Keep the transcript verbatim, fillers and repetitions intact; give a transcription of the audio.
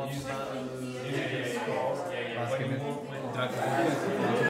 Use my uh, Yeah, yeah, yeah. Yeah, yeah. When you basket. move, when